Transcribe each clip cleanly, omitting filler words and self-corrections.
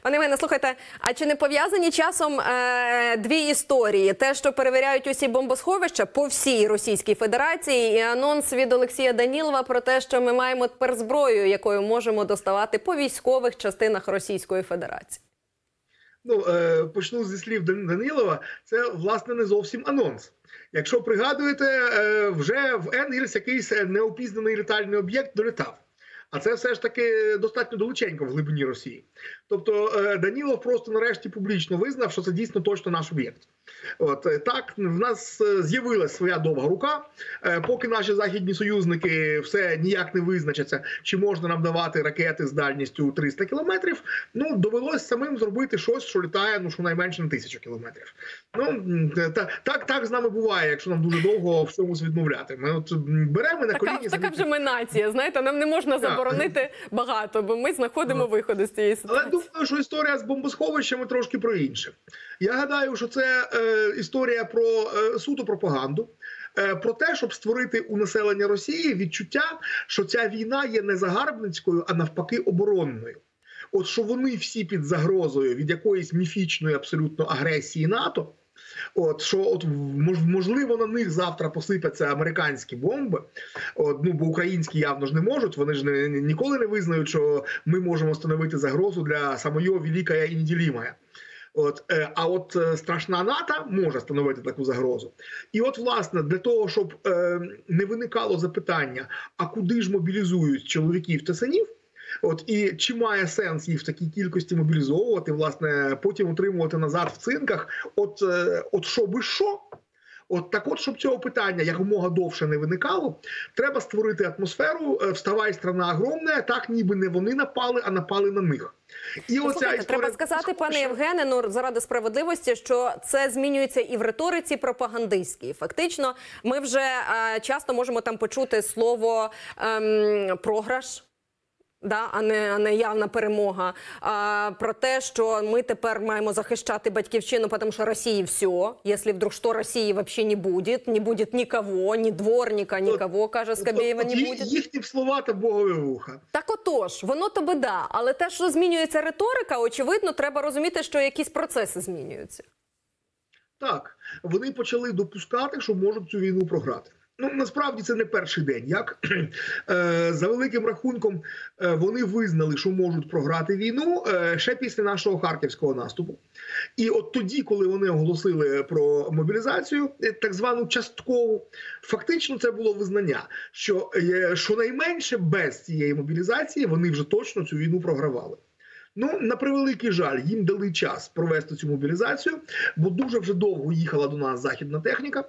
Пане Євгене, слухайте, а чи не пов'язані часом дві історії? Те, що перевіряють усі бомбосховища по всій Російській Федерації, і анонс від Олексія Данілова про те, що ми маємо тепер зброю, якою можемо доставати по військових частинах Російської Федерації? Ну, почну зі слів Данілова, це, власне, не зовсім анонс. Якщо пригадуєте, вже в Енгельс якийсь неопізнаний літальний об'єкт долітав. А це все ж таки достатньо далеченько в глибині Росії. Тобто Данілов просто нарешті публічно визнав, що це дійсно точно наш об'єкт. Так, в нас з'явилася своя довга рука. Поки наші західні союзники все ніяк не визначаться, чи можна нам давати ракети з дальністю 300 кілометрів, ну, довелось самим зробити щось, що літає, ну, щонайменше на 1000 кілометрів. Ну, так з нами буває, якщо нам дуже довго в чомусь відмовляти. Ми от беремо на коліні... Така вже ми нація, знаєте, нам не можна заборонити багато, бо ми знаходимо виходи з цієї ситуації. Але думаю, що історія з бомбосховищами трошки про інше. Я гадаю, що це історія про суто пропаганду, про те, щоб створити у населення Росії відчуття, що ця війна є не загарбницькою, а навпаки оборонною. От що вони всі під загрозою від якоїсь міфічної абсолютно агресії НАТО, що можливо на них завтра посипляться американські бомби, бо українські явно ж не можуть, вони ж ніколи не визнають, що ми можемо становити загрозу для самої великої і неділімої. А от страшна НАТО може становити таку загрозу. І от, власне, для того, щоб не виникало запитання, а куди ж мобілізують чоловіків та синів, і чи має сенс їх в такій кількості мобілізовувати, власне, потім утримувати назад в цинках, що би що? Щоб цього питання якомога довше не виникало, треба створити атмосферу «вставай, страна огромна», так ніби не вони напали, а напали на них. Слухайте, треба сказати, пане Євгене, ну, заради справедливості, що це змінюється і в риториці пропагандистській. Фактично, ми вже часто можемо там почути слово «програш», а не явна перемога, про те, що ми тепер маємо захищати батьківщину, тому що Росії все, якщо вдруг що Росії взагалі не буде нікого, ні дворника, нікого, каже Скабєєва, не буде. Їхні слова та богові вуха. Так отож, воно то да, але те, що змінюється риторика, очевидно, треба розуміти, що якісь процеси змінюються. Так, вони почали допускати, що можуть цю війну програти. Ну, насправді, це не перший день. Як за великим рахунком вони визнали, що можуть програти війну ще після нашого харківського наступу. І от тоді, коли вони оголосили про мобілізацію, так звану часткову, фактично це було визнання, що щонайменше без цієї мобілізації вони вже точно цю війну програвали. Ну, на превеликий жаль, їм дали час провести цю мобілізацію, бо дуже вже довго їхала до нас західна техніка.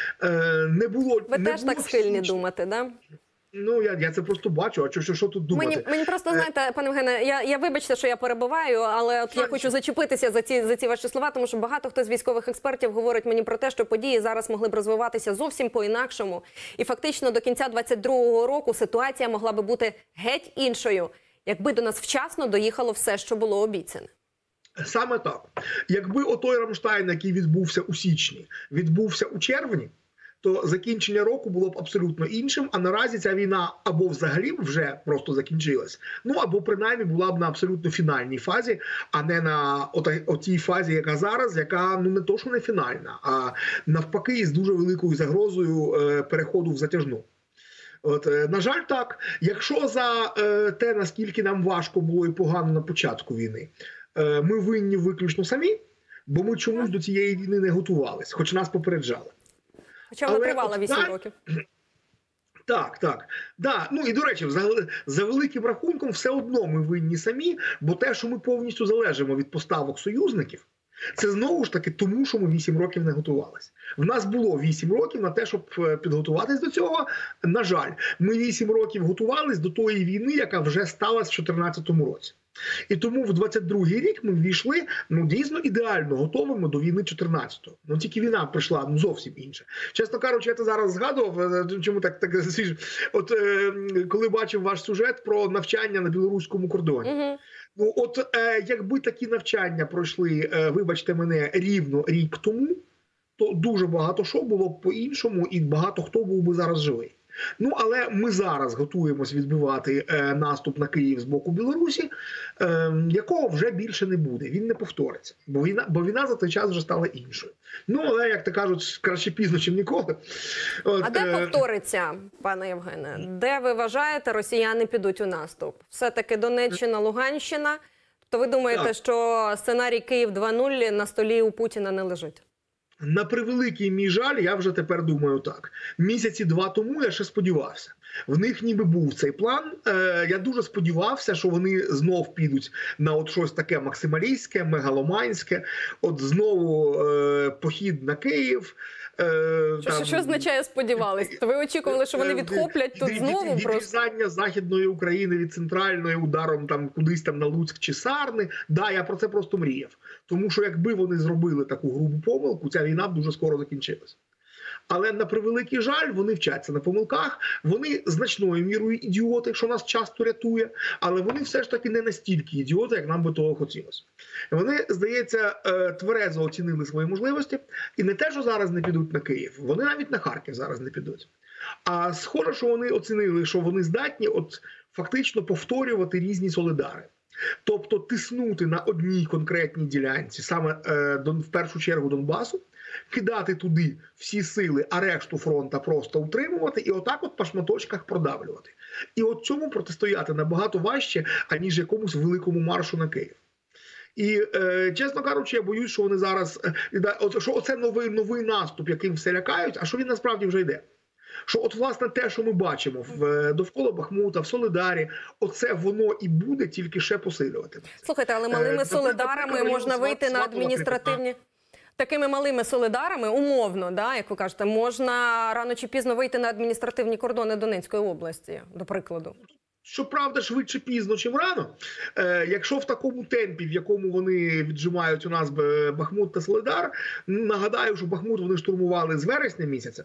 Ви теж так схильні думати, да? Ну, я це просто бачу, а що тут думати? Мені просто, знаєте, пане Євгене, я вибачте, що я перебиваю, але от я хочу зачепитися за ці ваші слова, тому що багато хто з військових експертів говорить мені про те, що події зараз могли б розвиватися зовсім по-інакшому. І фактично до кінця 22-го року ситуація могла би бути геть іншою, якби до нас вчасно доїхало все, що було обіцяне. Саме так. Якби отой Рамштайн, який відбувся у січні, відбувся у червні, то закінчення року було б абсолютно іншим, а наразі ця війна або взагалі вже просто закінчилась, ну або принаймні була б на абсолютно фінальній фазі, а не на отій фазі, яка зараз, яка ну не то, що не фінальна, а навпаки із дуже великою загрозою переходу в затяжну. На жаль, так. Якщо за те, наскільки нам важко було і погано на початку війни, ми винні виключно самі, бо ми чомусь до цієї війни не готувалися, хоч нас попереджали. Хоча вона тривала 8 років. Так. Да. Ну і, до речі, за великим рахунком все одно ми винні самі, бо те, що ми повністю залежимо від поставок союзників, це знову ж таки тому, що ми 8 років не готувалися. В нас було 8 років на те, щоб підготуватись до цього. На жаль, ми 8 років готувались до тої війни, яка вже сталася в 2014 році. І тому в 22-й рік ми ввійшли, ну, дійсно ідеально готовими до війни 14-го. Ну, тільки війна прийшла, ну, зовсім інша. Чесно кажучи, я це зараз згадував, чому так свіже. От коли бачив ваш сюжет про навчання на білоруському кордоні. Ну, якби такі навчання пройшли, вибачте мене, рівно рік тому, то дуже багато що було б по-іншому і багато хто був би зараз живий. Ну, але ми зараз готуємось відбивати наступ на Київ з боку Білорусі, якого вже більше не буде, він не повториться, бо війна за той час вже стала іншою. Ну, але, як то кажуть, краще пізно, чим ніколи. А де повториться, пане Євгене? Де, ви вважаєте, росіяни підуть у наступ? Все-таки Донеччина, Луганщина? То ви думаєте, що сценарій Київ 2.0 на столі у Путіна не лежить? На превеликий мій жаль, я вже тепер думаю так. Місяці 2 тому я ще сподівався. В них ніби був цей план. Я дуже сподівався, що вони знов підуть на от щось таке максималістське, мегаломанське. От знову похід на Київ. Що означає сподівались? То ви очікували, що вони відхоплять тут знову? Відрізання Західної України від центральної ударом там кудись там на Луцьк чи Сарни. Да, я про це просто мріяв. Тому що якби вони зробили таку грубу помилку, ця війна б дуже скоро закінчилась. Але на превеликий жаль, вони вчаться на помилках, вони значною мірою ідіоти, що нас часто рятує, але вони все ж таки не настільки ідіоти, як нам би того хотілося. Вони, здається, тверезо оцінили свої можливості, і не те, що зараз не підуть на Київ, вони навіть на Харків зараз не підуть. А схоже, що вони оцінили, що вони здатні от фактично повторювати різні солидари. Тобто тиснути на одній конкретній ділянці, саме в першу чергу Донбасу, кидати туди всі сили, а решту фронта просто утримувати і отак от по шматочках продавлювати. І от цьому протистояти набагато важче, аніж якомусь великому маршу на Київ. І, чесно кажучи, я боюсь, що вони зараз, що оце новий наступ, яким все лякають, а що він насправді вже йде. Що от, власне, те, що ми бачимо довкола Бахмута, в Солидарі, оце воно і буде, тільки ще посилювати. Слухайте, але малими солидарами можна вийти на адміністративні... Такими малими солидарами, умовно, да, як ви кажете, можна рано чи пізно вийти на адміністративні кордони Донецької області, до прикладу. Щоправда, швидше пізно, чим рано. Якщо в такому темпі, в якому вони віджимають у нас Бахмут та Солидар, нагадаю, що Бахмут вони штурмували з вересня місяця,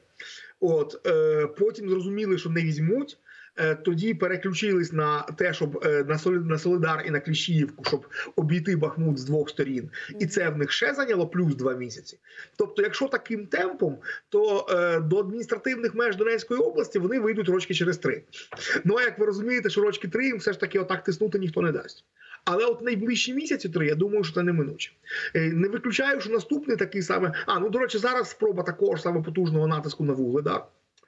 потім зрозуміли, що не візьмуть, тоді переключились на те, щоб на Солидар і на Кліщіївку, щоб обійти Бахмут з двох сторін. І це в них ще зайняло плюс 2 місяці. Тобто, якщо таким темпом, то до адміністративних меж Донецької області вони вийдуть рочки через 3. Ну, а як ви розумієте, що рочки 3 їм все ж таки отак тиснути ніхто не дасть. Але от найближчі місяці 3, я думаю, що це неминуче. Не виключаю, що наступний такий саме... до речі, зараз спроба такого ж саме потужного натиску на Вугледар.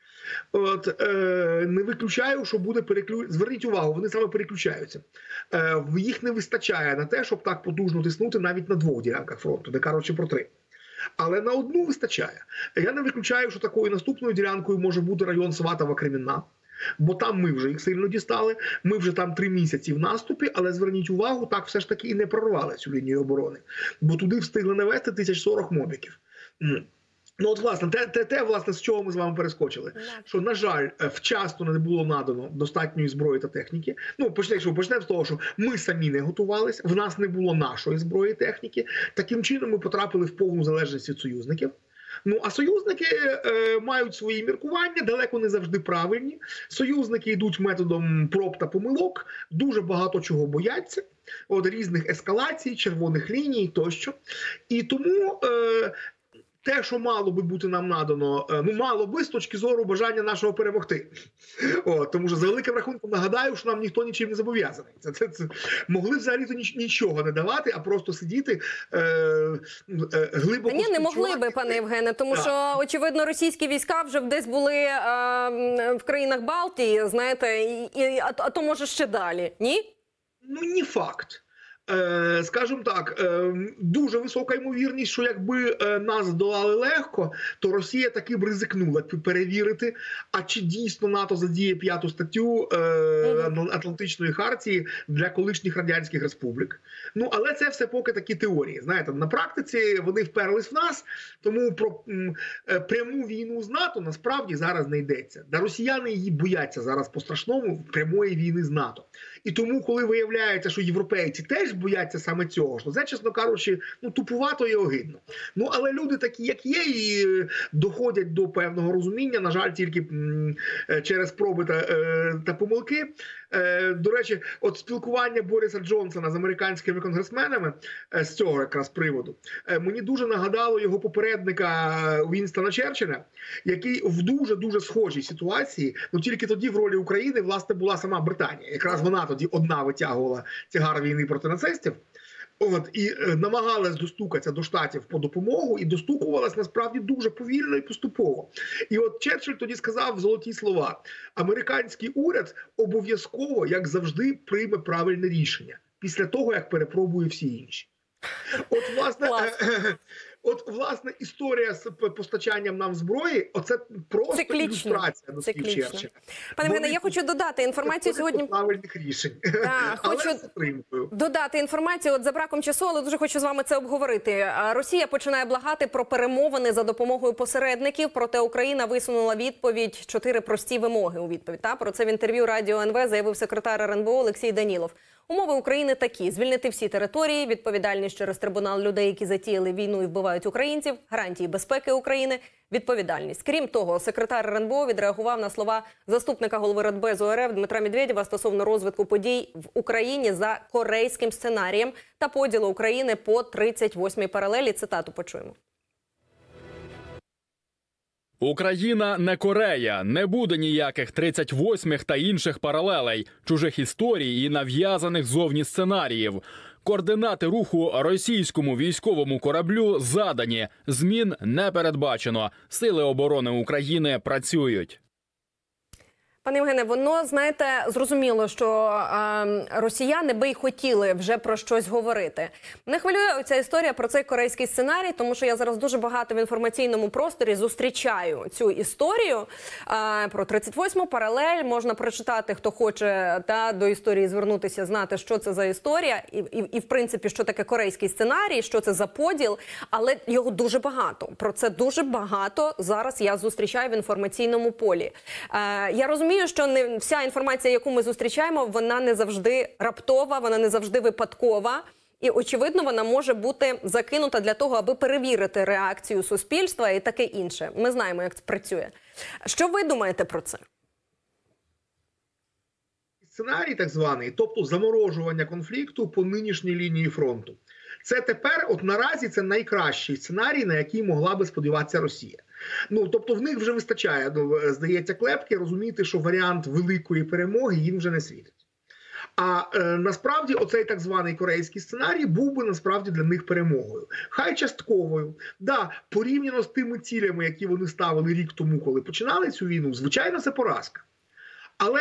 Не виключаю, що буде переключення. Зверніть увагу, вони саме переключаються. Їх не вистачає на те, щоб так потужно тиснути навіть на 2 ділянках фронту, не кажучи про 3. Але на одну вистачає. Я не виключаю, що такою наступною ділянкою може бути район Сватова-Кремінна. Бо там ми вже їх сильно дістали, ми вже там 3 місяці в наступі, але зверніть увагу, так все ж таки і не прорвали цю лінію оборони. Бо туди встигли навести 1040 мобіків. Ну от, власне, з чого ми з вами перескочили. Що, на жаль, вчасно не було надано достатньої зброї та техніки. Ну, почнемо з того, що ми самі не готувалися, в нас не було нашої зброї і техніки. Таким чином ми потрапили в повну залежність від союзників. Ну, а союзники мають свої міркування, далеко не завжди правильні. Союзники йдуть методом проб та помилок, дуже багато чого бояться, різних ескалацій, червоних ліній тощо. І тому... те, що мало би бути нам надано, мало би з точки зору бажання нашого перемогти. Тому що за великим рахунком нагадаю, що нам ніхто нічим не зобов'язаний. Це могли взагалі-то нічого не давати, а просто сидіти глибоко... Ні, не могли би, пане Євгене, тому що, очевидно, російські війська вже десь були в країнах Балтії, знаєте, а то може ще далі, ні? Ну, не факт. Скажімо так, дуже висока ймовірність, що якби нас здолали легко, то Росія таки б ризикнула перевірити, а чи дійсно НАТО задіє 5-ту статтю Атлантичної хартії для колишніх радянських республік. Ну, але це все поки такі теорії. Знаєте, на практиці вони вперлись в нас, тому про пряму війну з НАТО насправді зараз не йдеться. Да, росіяни її бояться зараз по-страшному прямої війни з НАТО. І тому, коли виявляється, що європейці теж бояться саме цього, що це, чесно кажучи, тупувато і огидно. Ну, але люди такі, як є, і доходять до певного розуміння, на жаль, тільки через спроби та помилки. До речі, от спілкування Бориса Джонсона з американськими конгресменами з цього якраз приводу мені дуже нагадало його попередника Вінстона Черчилля, який в дуже-дуже схожій ситуації, ну тільки тоді в ролі України, власне, була сама Британія. Якраз вона тоді одна витягувала тягар війни проти нацистів. І намагалась достукатися до Штатів по допомогу, і достукувалась насправді дуже повільно і поступово. І от Черчилль тоді сказав золоті слова: американський уряд обов'язково, як завжди, прийме правильне рішення після того, як перепробує всі інші. От, власне, історія з постачанням нам зброї, оце просто ілюстрація до слів Черчилля. Пане Євгене, я хочу додати інформацію сьогодні. Правильних рішень. Хочу додати інформацію, от за браком часу, але дуже хочу з вами це обговорити. Росія починає благати про перемовини за допомогою посередників, проте Україна висунула відповідь, 4 прості вимоги у відповідь. Про це в інтерв'ю Радіо НВ заявив секретар РНБО Олексій Данілов. Умови України такі: звільнити всі території, відповідальність через трибунал людей, які затіяли війну і вбивають українців, гарантії безпеки України, відповідальність. Крім того, секретар РНБО відреагував на слова заступника голови Радбезу РФ Дмитра Медведєва стосовно розвитку подій в Україні за корейським сценарієм та поділу України по 38-й паралелі. Цитату почуємо. Україна не Корея, не буде ніяких 38-х та інших паралелей, чужих історій і нав'язаних зовні сценаріїв. Координати руху російському військовому кораблю задані, змін не передбачено. Сили оборони України працюють. Пане Євгене, воно, знаєте, зрозуміло, що росіяни би й хотіли вже про щось говорити. Мене хвилює ця історія про цей корейський сценарій, тому що я зараз дуже багато в інформаційному просторі зустрічаю цю історію про 38-му паралель. Можна прочитати, хто хоче до історії звернутися, знати, що це за історія і, в принципі, що таке корейський сценарій, що це за поділ, але його дуже багато. Про це дуже багато зараз я зустрічаю в інформаційному полі. Я розумію, що не вся інформація, яку ми зустрічаємо, вона не завжди раптова, вона не завжди випадкова. І, очевидно, вона може бути закинута для того, аби перевірити реакцію суспільства і таке інше. Ми знаємо, як це працює. Що ви думаєте про це? Сценарій так званий, тобто заморожування конфлікту по нинішній лінії фронту. Це тепер, от наразі, це найкращий сценарій, на який могла би сподіватися Росія. Ну, тобто в них вже вистачає, здається, клепки розуміти, що варіант великої перемоги їм вже не світить. А насправді оцей так званий корейський сценарій був би насправді для них перемогою. Хай частковою. Да, порівняно з тими цілями, які вони ставили рік тому, коли починали цю війну, звичайно, це поразка. Але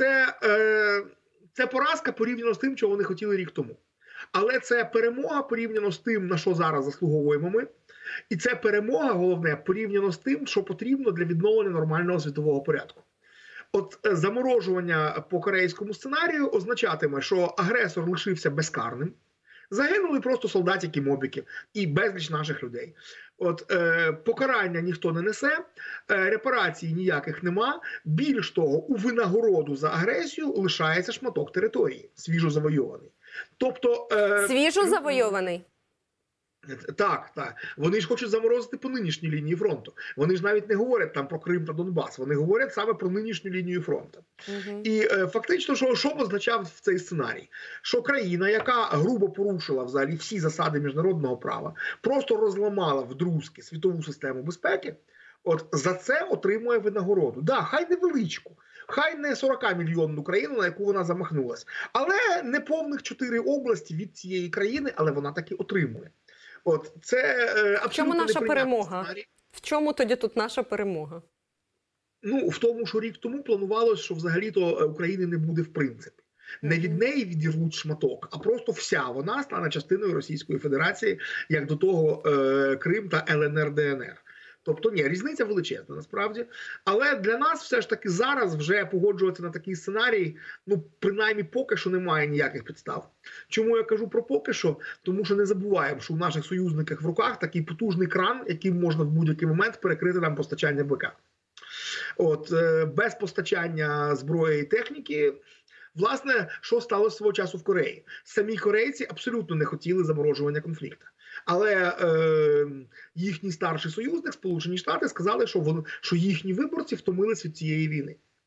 це поразка порівняно з тим, чого вони хотіли рік тому. Але це перемога порівняно з тим, на що зараз заслуговуємо ми. І це перемога, головне, порівняно з тим, що потрібно для відновлення нормального світового порядку. От заморожування по корейському сценарію означатиме, що агресор лишився безкарним, загинули просто солдатики-мобіки і безліч наших людей. От покарання ніхто не несе, репарацій ніяких нема. Більш того, у винагороду за агресію лишається шматок території, свіжо завойований. Тобто, свіжо завойований? Так, так. Вони ж хочуть заморозити по нинішній лінії фронту. Вони ж навіть не говорять там про Крим та Донбас. Вони говорять саме про нинішню лінію фронту. І фактично, що означав цей сценарій? Що країна, яка грубо порушила взагалі всі засади міжнародного права, просто розламала вдрузки світову систему безпеки, от за це отримує винагороду. Да, хай невеличку. Хай не 40-мільйонну країну, на яку вона замахнулась. Але не повних 4 області від цієї країни, але вона таки отримує. От, це абсолютно. В чому наша перемога? Сценарій. В чому тоді тут наша перемога? Ну, в тому, що рік тому планувалось, що взагалі-то України не буде в принципі. Не від неї відірвуть шматок, а просто вся вона стане частиною Російської Федерації, як до того Крим та ЛНР, ДНР. Тобто, ні, різниця величезна, насправді. Але для нас все ж таки зараз вже погоджуватися на такий сценарій, ну, принаймні, поки що немає ніяких підстав. Чому я кажу про поки що? Тому що не забуваємо, що у наших союзниках в руках такий потужний кран, яким можна в будь-який момент перекрити нам постачання БК. От, без постачання зброї і техніки, власне, що сталося свого часу в Кореї? Самі корейці абсолютно не хотіли заморожування конфлікту. Але їхній старший союзник, Сполучені Штати, сказали, що їхні виборці втомились від цієї війни.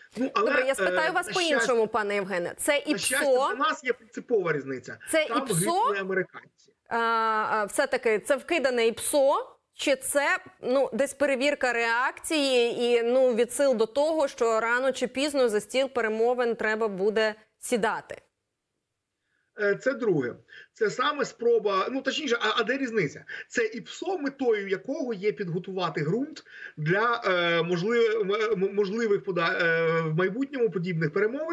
Добре, я спитаю вас по-іншому, пане Євгене. Це і ПСО? Для нас є принципова різниця. Це там і ПСО? гинули американці. Все-таки це вкидане і ПСО? Чи це десь перевірка реакції і від сил до того, що рано чи пізно за стіл перемовин треба буде сідати? Це друге. Це саме спроба, точніше, а де різниця? Це і ПСО, метою якого є підготувати ґрунт для можливих в майбутньому подібних перемовин.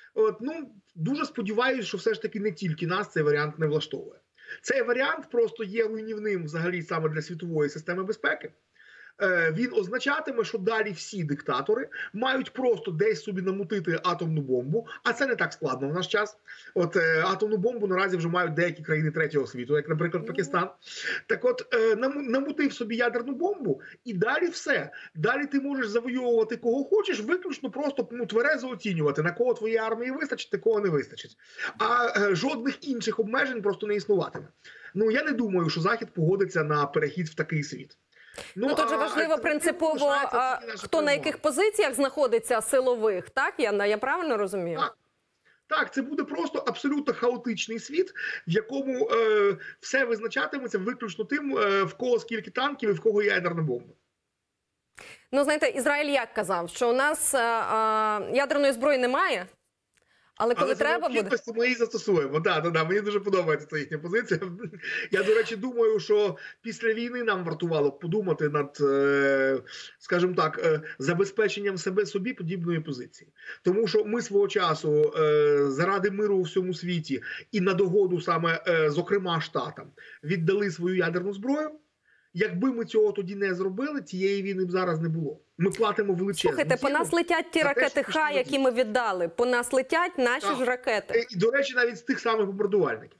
Дуже сподіваюся, що все ж таки не тільки нас цей варіант не влаштовує. Цей варіант просто є руйнівним взагалі саме для світової системи безпеки. Він означатиме, що далі всі диктатори мають просто десь собі намутити атомну бомбу, а це не так складно в наш час. Атомну бомбу наразі вже мають деякі країни третього світу, як, наприклад, Пакистан. Так от, намутив собі ядерну бомбу, і далі все. Далі ти можеш завойовувати кого хочеш, виключно просто тверезо оцінювати, на кого твоєї армії вистачить, на кого не вистачить. А жодних інших обмежень просто не існуватиме. Я не думаю, що Захід погодиться на перехід в такий світ. Тут же важливо принципово, хто на яких позиціях знаходиться силових, так? Я правильно розумію? Так, це буде просто абсолютно хаотичний світ, в якому все визначатиметься виключно тим, в кого скільки танків і в кого ядерна бомба. Знаєте, Ізраїль як казав, що у нас ядерної зброї немає, але коли треба буде... ми її застосуємо. Мені дуже подобається ця їхня позиція. Я, до речі, думаю, що після війни нам вартувало б подумати над, скажімо так, забезпеченням собі подібної позиції. Тому що ми свого часу заради миру у всьому світі і на догоду саме, зокрема, Штатам, віддали свою ядерну зброю. Якби ми цього тоді не зробили, цієї війни б зараз не було. Ми платимо величезну ціну. Слухайте, по нас летять ті ракети Х, які ми віддали. По нас летять наші ж ракети. І, до речі, навіть з тих самих бомбардувальників.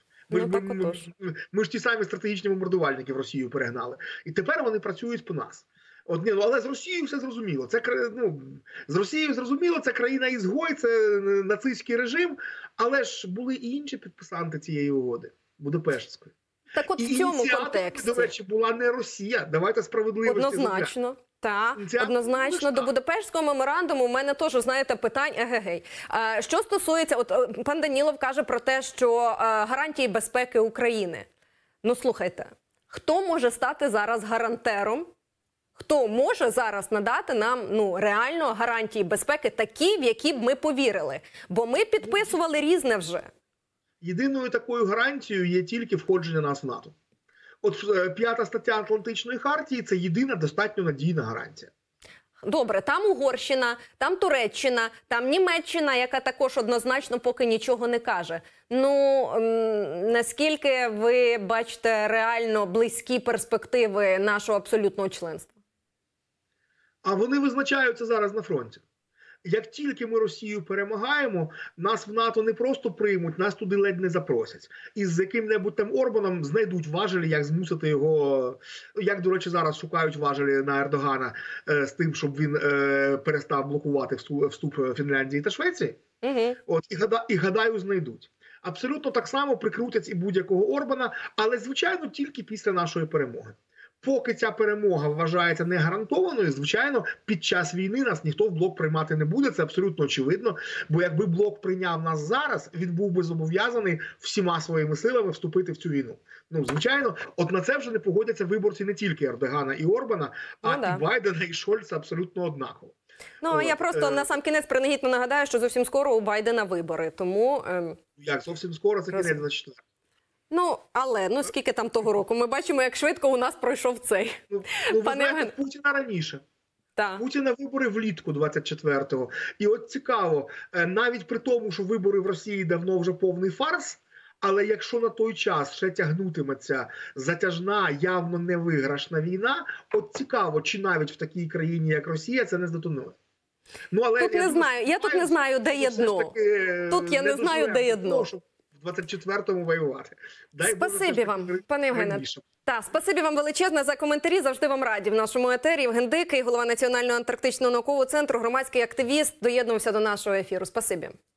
Ми ж ті самі стратегічні бомбардувальники в Росію перегнали. І тепер вони працюють по нас. Але з Росією все зрозуміло. З Росією зрозуміло, це країна-ізгой, це нацистський режим. Але ж були і інші підписанти цієї угоди, Будапештської. Так от в цьому контексті. До речі, була не Росія. Давайте справедливості. Однозначно. Однозначно, до Будапештського меморандуму у мене теж, знаєте, питань егегей. Що стосується, пан Данілов каже про те, що гарантії безпеки України. Слухайте, хто може стати зараз гарантером? Хто може зараз надати нам реально гарантії безпеки такі, в які б ми повірили? Бо ми підписували різне вже. Єдиною такою гарантією є тільки входження нас в НАТО. 5-та стаття Атлантичної хартії – це єдина достатньо надійна гарантія. Добре, там Угорщина, там Туреччина, там Німеччина, яка також однозначно поки нічого не каже. Наскільки ви бачите реально близькі перспективи нашого абсолютного членства? А вони визначаються зараз на фронті. Як тільки ми Росію перемагаємо, нас в НАТО не просто приймуть, нас туди ледь не запросять. І з яким-небудь там Орбаном знайдуть важелі, як змусити його, як, до речі, зараз шукають важелі на Ердогана з тим, щоб він перестав блокувати вступ Фінляндії та Швеції. І гадаю, знайдуть. Абсолютно так само прикрутять і будь-якого Орбана, але, звичайно, тільки після нашої перемоги. Поки ця перемога вважається не гарантованою, звичайно, під час війни нас ніхто в блок приймати не буде, це абсолютно очевидно. Бо якби блок прийняв нас зараз, він був би зобов'язаний всіма своїми силами вступити в цю війну. Звичайно, на це вже не погодяться виборці не тільки Ердогана і Орбана, і Байдена, і Шольца абсолютно однаково. Я просто на сам кінець принагідно нагадаю, що зовсім скоро у Байдена вибори, тому... Як зовсім скоро? Це кінець 24. Але скільки там того року? Ми бачимо, як швидко у нас пройшов цей. Ви знаєте, Путіна раніше. Путіна вибори влітку 24-го. І от цікаво, навіть при тому, що вибори в Росії давно вже повний фарс, але якщо на той час ще тягнутиметься затяжна, явно невиграшна війна, от цікаво, чи навіть в такій країні, як Росія, це не здетонує. Тут не знаю, я тут не знаю, де є дно. Тут я не знаю, де є дно. В 24-му воювати. Спасибі вам, пане Євгене. Спасибі вам величезне за коментарі. Завжди вам раді в нашому етері. Євген Дикий, голова Національного антарктичного наукового центру, громадський активіст, доєднувався до нашого ефіру. Спасибі.